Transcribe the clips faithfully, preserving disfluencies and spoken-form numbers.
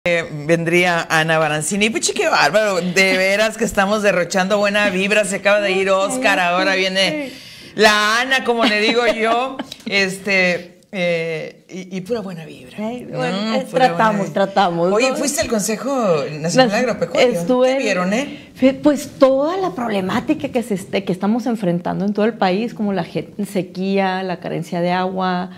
Eh, vendría Ana Barancini. Puchi, qué bárbaro, de veras que estamos derrochando buena vibra. Se acaba de ir Oscar, ahora viene la Ana, como le digo yo, este eh, y, y pura buena vibra. Ay, bueno, no, es, tratamos, buena tratamos. Oye, ¿no? ¿fuiste al Consejo Nacional Agropecuario? Estuve, ¿Qué vieron, eh? Pues toda la problemática que, se esté, que estamos enfrentando en todo el país, como la sequía, la carencia de agua,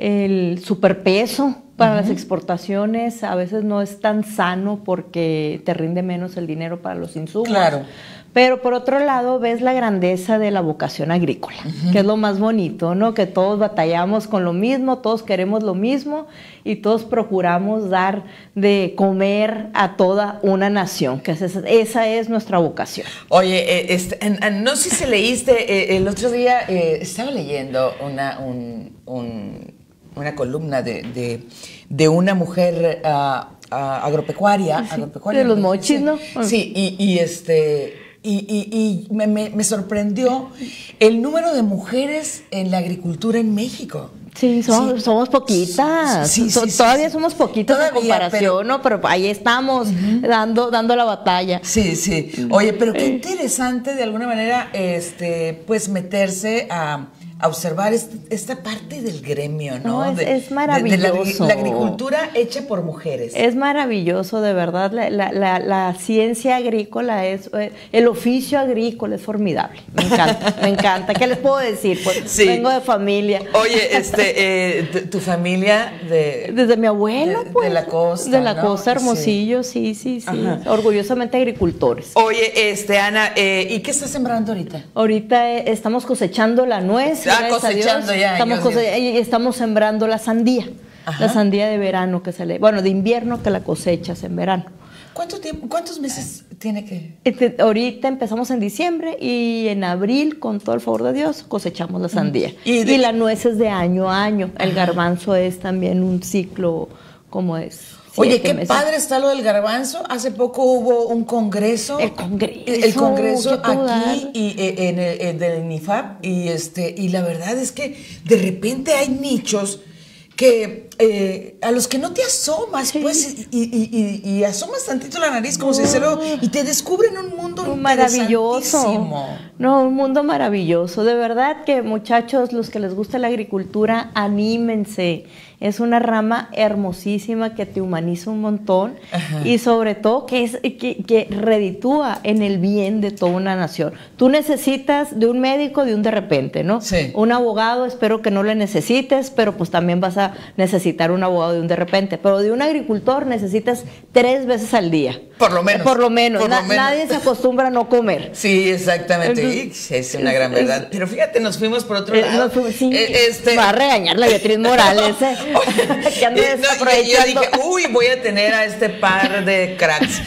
el superpeso para uh-huh. las exportaciones, a veces no es tan sano porque te rinde menos el dinero para los insumos. Claro. Pero por otro lado ves la grandeza de la vocación agrícola, uh-huh. que es lo más bonito, ¿no? Que todos batallamos con lo mismo, todos queremos lo mismo y todos procuramos dar de comer a toda una nación, que esa, esa es nuestra vocación. Oye, eh, este, en, en, no sé si leíste, eh, el otro día eh, estaba leyendo una, un, un, una columna de, de, de una mujer uh, uh, agropecuaria, sí, agropecuaria. De los mochis, ¿no? Sí, y, y este... Y, y, y me, me, me sorprendió el número de mujeres en la agricultura en México. Sí, somos, sí. somos poquitas. Sí, sí, sí, todavía sí, somos poquitas todavía, en comparación, pero, ¿no? Pero ahí estamos uh-huh. dando, dando la batalla. Sí, sí. Oye, pero qué interesante de alguna manera, este, pues meterse a, a observar este, esta parte del gremio, ¿no? no es, de, es maravilloso. De, de la, la agricultura hecha por mujeres. Es maravilloso, de verdad. La, la, la, la ciencia agrícola es, el oficio agrícola es formidable. Me encanta, me encanta. ¿Qué les puedo decir? Pues sí. Vengo de familia. Oye, este, eh, tu, tu familia de... Desde mi abuelo, de, pues. De la costa, De la ¿no? costa, Hermosillo, sí, sí, sí. sí. Orgullosamente agricultores. Oye, este, Ana, eh, ¿y qué estás sembrando ahorita? Ahorita eh, estamos cosechando la nuez. Ah, cosechando ya. Estamos, cose estamos sembrando la sandía. Ajá. La sandía de verano que se le... Bueno, de invierno que la cosechas en verano. ¿Cuánto tiempo, cuántos meses tiene que...? Este, ahorita empezamos en diciembre y en abril, con todo el favor de Dios, cosechamos la sandía. ¿Y, de... y la nuez es de año a año. El Ajá. garbanzo es también un ciclo como es. Oye, qué meses. Padre está lo del garbanzo. Hace poco hubo un congreso. El congreso. El congreso aquí y, en el, en el N I F A P. Y, este, y la verdad es que de repente hay nichos que eh, a los que no te asomas, sí. pues, y, y, y, y asomas tantito la nariz como no. sincero y te descubren un mundo maravilloso. No, un mundo maravilloso. De verdad que, muchachos, los que les gusta la agricultura, anímense. Es una rama hermosísima que te humaniza un montón. Ajá. Y sobre todo que, es, que, que reditúa en el bien de toda una nación. Tú necesitas de un médico de un de repente, ¿no? Sí. Un abogado, espero que no le necesites, pero pues también vas a necesitar un abogado de un de repente. Pero de un agricultor necesitas tres veces al día. Por lo menos. Por lo menos. Por Na lo menos. Nadie se acostumbra a no comer. Sí, exactamente. Entonces, es una gran verdad. Es, pero fíjate, nos fuimos por otro lado. Nos fuimos, sí, eh, este... Va a regañar la Beatriz Morales, ¿eh? que ande eh, no, yo dije, uy, voy a tener a este par de cracks.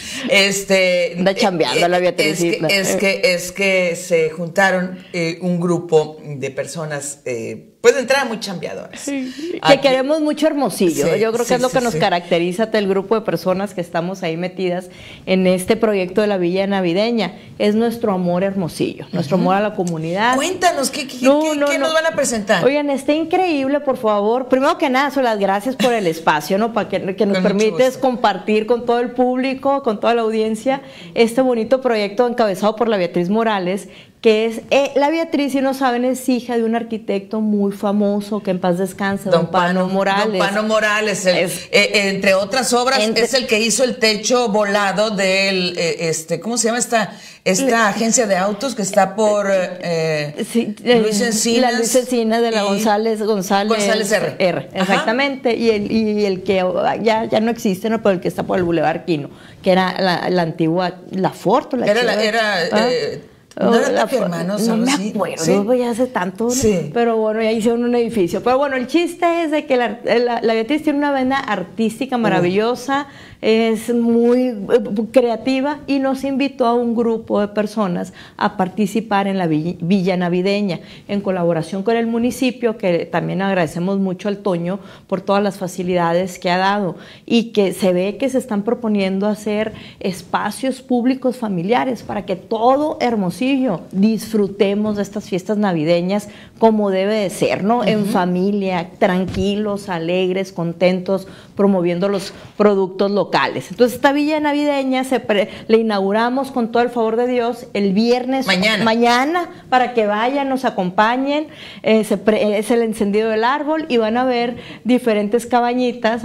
Este, anda chambeando eh, la Beatriz. Es que, es que, es que se juntaron eh, un grupo de personas, eh, pues de entrada muy chambeadoras. Sí. Que queremos mucho Hermosillo. Sí, yo creo que sí, es lo sí, que nos sí. caracteriza del grupo de personas que estamos ahí metidas en este proyecto de la Villa Navideña. Es nuestro amor Hermosillo, uh-huh. nuestro amor a la comunidad. Cuéntanos, ¿qué, qué, no, qué, no, ¿qué no. nos van a presentar? Oigan, está increíble, por favor. Primero que nada, son las gracias por el espacio, ¿no? Para que, que nos con permites compartir con todo el público, con toda la audiencia, este bonito proyecto encabezado por la Beatriz Morales, que es, eh, la Beatriz, si no saben, es hija de un arquitecto muy famoso, que en paz descanse, don, don Pano, Pano Morales. Don Pano Morales, el, es, eh, entre otras obras, entre, es el que hizo el techo volado del, eh, este, ¿cómo se llama esta, esta le, agencia de autos que está por eh, sí, Luis Encinas? La Luis Encinas de la González, González, González R. R exactamente, y el, y el que ya, ya no existe, ¿no? Pero el que está por el Boulevard Quino, que era la, la antigua, la Ford, la Era, la, era ¿ah? eh, ¿No era la, Hermanos? No me acuerdo, ¿sí? Pues ya hace tanto, ¿no? Sí. Pero bueno, ya hicieron un edificio. Pero bueno, el chiste es de que la, la, la Beatriz tiene una vena artística maravillosa, uh. es muy creativa y nos invitó a un grupo de personas a participar en la Villa Navideña, en colaboración con el municipio, que también agradecemos mucho al Toño por todas las facilidades que ha dado y que se ve que se están proponiendo hacer espacios públicos familiares para que todo Hermosillo disfrutemos de estas fiestas navideñas como debe de ser, ¿no? Uh-huh. En familia, tranquilos, alegres, contentos, promoviendo los productos locales locales. Entonces esta villa navideña se pre, le inauguramos con todo el favor de Dios el viernes mañana, mañana para que vayan, nos acompañen, eh, se pre, es el encendido del árbol y van a ver diferentes cabañitas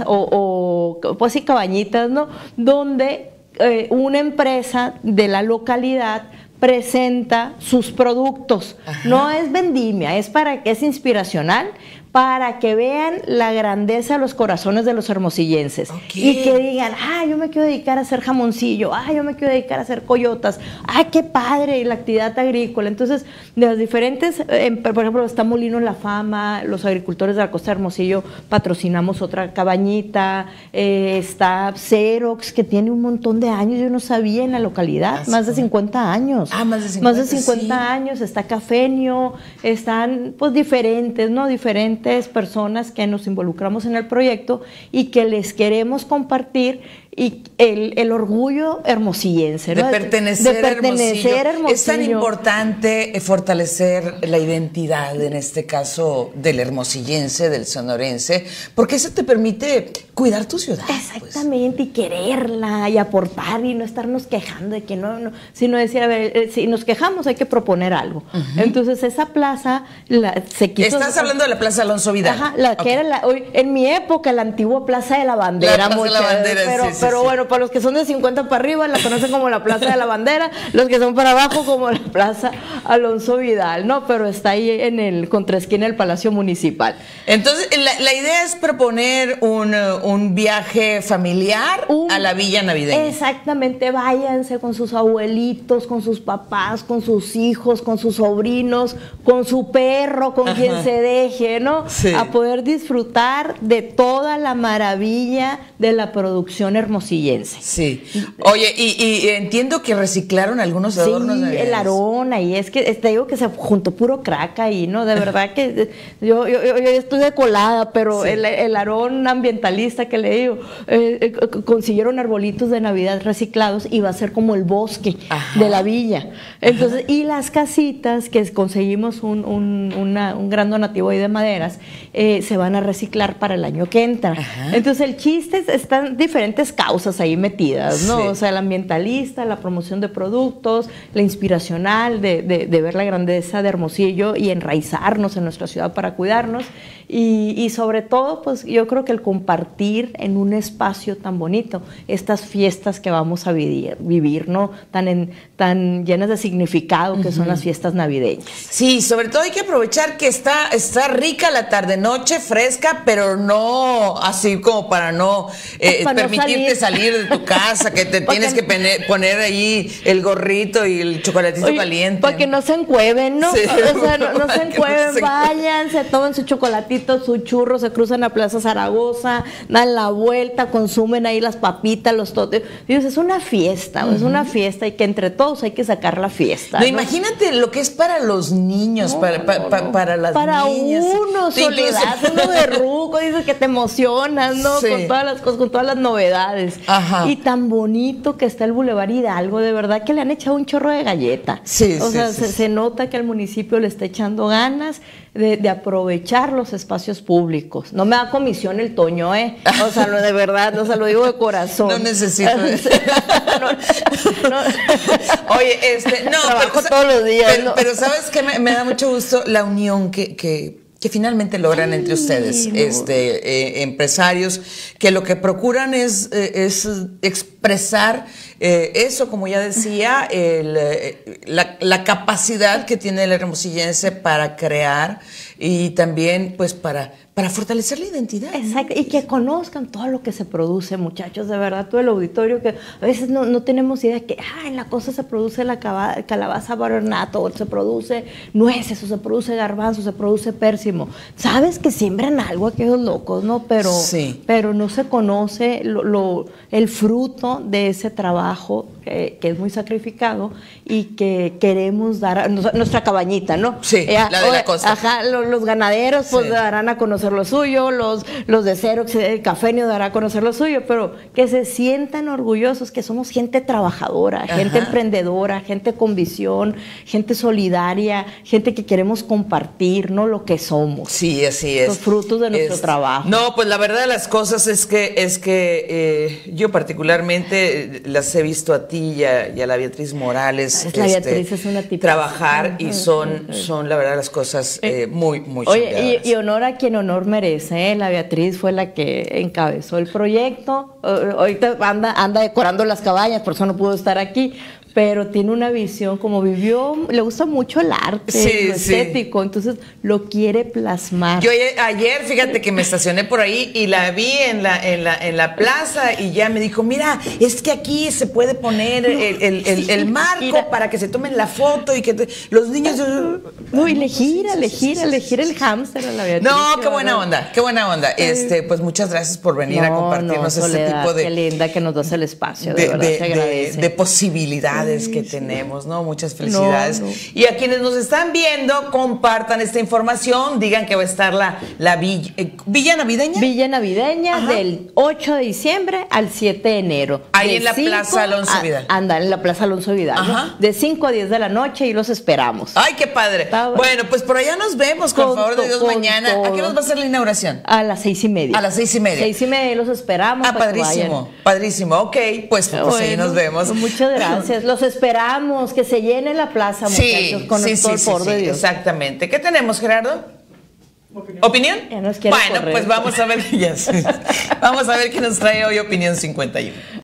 o, o pues sí cabañitas, ¿no? Donde eh, una empresa de la localidad presenta sus productos. Ajá. No es vendimia, es para que es inspiracional, para que vean la grandeza de los corazones de los hermosillenses. Okay. Y que digan, ah, yo me quiero dedicar a hacer jamoncillo, ah, yo me quiero dedicar a hacer coyotas, ah, qué padre, y la actividad agrícola. Entonces, de las diferentes, eh, por ejemplo, está Molinos La Fama, los agricultores de la costa de Hermosillo patrocinamos otra cabañita, eh, está Xerox, que tiene un montón de años, yo no sabía en la localidad, ah, más de cincuenta años. Ah, más de cincuenta, más de cincuenta sí. años, está Cafenio, están pues diferentes, ¿no? Diferentes personas que nos involucramos en el proyecto y que les queremos compartir y el, el orgullo hermosillense, ¿no? De pertenecer, de pertenecer a Hermosillo. Hermosillo. Es tan importante fortalecer la identidad, en este caso, del hermosillense, del sonorense, porque eso te permite cuidar tu ciudad. Exactamente, pues. Y quererla y aportar y no estarnos quejando de que no, no sino decir, a ver, si nos quejamos hay que proponer algo. Uh-huh. Entonces esa plaza la, se quiso... Estás hablando de la Plaza Alonso Vidal. Ajá, la okay. que era la, hoy, en mi época la antigua Plaza de la Bandera. La Plaza de la Bandera, pero, sí, sí, pero sí. bueno, para los que son de cincuenta para arriba la conocen como la Plaza de la Bandera, los que son para abajo como la Plaza Alonso Vidal, ¿no? Pero está ahí en el contraesquina del Palacio Municipal. Entonces, la, la idea es proponer un, un viaje familiar un, a la Villa Navideña. Exactamente, váyanse con sus abuelitos, con sus papás, con sus hijos, con sus sobrinos, con su perro, con Ajá. quien se deje, ¿no? Sí. A poder disfrutar de toda la maravilla de la producción hermosillense. Sí. Oye, y, y entiendo que reciclaron algunos adornos. Sí, el arón ahí, es que te digo que se juntó puro crack ahí, ¿no? De verdad que yo, yo, yo estoy de colada, pero sí. el, el arón ambientalista que le digo, eh, eh, consiguieron arbolitos de Navidad reciclados y va a ser como el bosque Ajá. de la villa. Entonces, Ajá. y las casitas que conseguimos un, un, una, un gran donativo ahí de maderas, eh, se van a reciclar para el año que entra. Ajá. Entonces, el chiste es, están diferentes causas ahí metidas, ¿no? Sí. O sea, el ambientalista, la promoción de productos, la inspiracional de, de, de ver la grandeza de Hermosillo y enraizarnos en nuestra ciudad para cuidarnos. Y, y sobre todo, pues yo creo que el compartir en un espacio tan bonito estas fiestas que vamos a vivir, vivir ¿no? Tan, en, tan llenas de significado que uh-huh. son las fiestas navideñas. Sí, sobre todo hay que aprovechar que está, está rica la tarde-noche, fresca, pero no así como para no eh, para permitirte no salir. salir de tu casa, que te tienes que poner, poner ahí el gorrito y el chocolatito Oye, caliente. Para que no se encueven, ¿no? Sí, o sea, no, no se encueven, no se vayan, se tomen su chocolatito, su churro, se cruzan a Plaza Zaragoza, dan la vuelta, consumen ahí las papitas, los totes. Dios, es una fiesta, uh-huh. es una fiesta y que entre todos hay que sacar la fiesta. No, ¿no? Imagínate lo que es para los niños, no, para, para, para, para las para niñas. Para uno, sí, Soledad, uno de ruco, dice que te emocionas, ¿no? Sí. Con todas las cosas, con todas las novedades. Ajá. Y tan bonito que está el Boulevard Hidalgo, de verdad que le han echado un chorro de galleta. Sí, o sí, sea, sí, se, sí. se nota que el municipio le está echando ganas de, de aprovechar los espacios públicos. No me da comisión el Toño, ¿eh? O sea, lo de verdad, o sea, lo digo de corazón. No necesito. no, no. Oye, este, no, trabajo pero, todos los días. Pero, ¿no? pero sabes que me, me da mucho gusto la unión que, que, que finalmente logran sí, entre ustedes, no. este, eh, empresarios, que lo que procuran es, eh, es expresar eh, eso, como ya decía, el, eh, la, la capacidad que tiene el hermosillense para crear y también, pues, para para fortalecer la identidad. Exacto, ¿no? Y que conozcan todo lo que se produce, muchachos, de verdad, todo el auditorio, que a veces no, no tenemos idea que ah, en la costa se produce la calabaza baronato, o se produce nueces, o se produce garbanzo, se produce pérsimo. Sabes que siembran algo aquellos locos, ¿no? Pero, sí. pero no se conoce lo, lo, el fruto de ese trabajo que, que es muy sacrificado y que queremos dar a nuestra cabañita, ¿no? Sí, eh, la de la costa. Ajá, lo, los ganaderos pues Sí. darán a conocer lo suyo, los, los de Xerox, el Cafenio dará a conocer lo suyo, pero que se sientan orgullosos que somos gente trabajadora, gente Ajá. emprendedora, gente con visión, gente solidaria, gente que queremos compartir, ¿no? Lo que somos. Sí, así es. Los frutos de nuestro Es- trabajo. No, pues la verdad de las cosas es que es que eh, yo particularmente eh, las he visto a ti y a, y a la Beatriz Morales Es la Beatriz, es una tipaza. trabajar y son, son la verdad las cosas eh, muy, muy Oye, chambeadas. y, y honor a quien honor merece, ¿eh? La Beatriz fue la que encabezó el proyecto. Eh, ahorita anda, anda decorando las cabañas, por eso no pudo estar aquí. Pero tiene una visión, como vivió, le gusta mucho el arte, Sí, lo sí. estético, entonces lo quiere plasmar. Yo ayer, ayer, fíjate que me estacioné por ahí y la vi en la, en la, en la plaza y ya me dijo, mira, es que aquí se puede poner el, el, el, el marco Mira. para que se tomen la foto y que te- los niños... No, y le gira, le gira, le gira el hámster a la Beatriz. No, qué buena bárbaro. onda, qué buena onda. Este, pues muchas gracias por venir a No, compartirnos no, este Soledad, tipo de, qué linda que nos das el espacio, de, de, verdad, de- se agradece. de- de posibilidades que tenemos, ¿no? Muchas felicidades. No, no. Y a quienes nos están viendo, compartan esta información, digan que va a estar la, la villa, eh, ¿Villa Navideña? Villa Navideña Ajá. del ocho de diciembre al siete de enero. Ahí De en la cinco Plaza Alonso a- Vidal. Anda, en la Plaza Alonso Vidal. ¿no? Ajá. De cinco a diez de la noche y los esperamos. Ay, qué padre. Está bueno. Bueno, pues por allá nos vemos, con, Con favor de to- Dios, con mañana. ¿A qué todo. nos va a ser la inauguración? A las seis y media. A las seis y media. Seis y media y los esperamos. Ah, para que padrísimo, vayan. padrísimo. Ok, pues, pues ahí Bueno, nos vemos. Muchas gracias. Los esperamos. Que se llene la plaza, Sí, muchachos, con sí, el todo sí, el sí, favor sí, de Dios. exactamente. ¿Qué tenemos, Gerardo? ¿Opinión? Ya nos quiere Bueno, correr. pues vamos a ver, ya sé. Vamos a ver qué nos trae hoy Opinión cincuenta y uno.